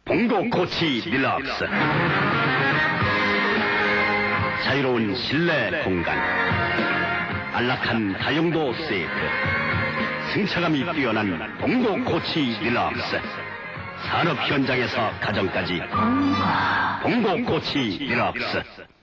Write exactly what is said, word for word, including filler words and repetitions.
봉고 코치 딜럭스. 자유로운 실내 공간, 안락한 다용도 세트, 승차감이 뛰어난 봉고 코치 딜럭스. 산업 현장에서 가정까지 봉고 코치 딜럭스.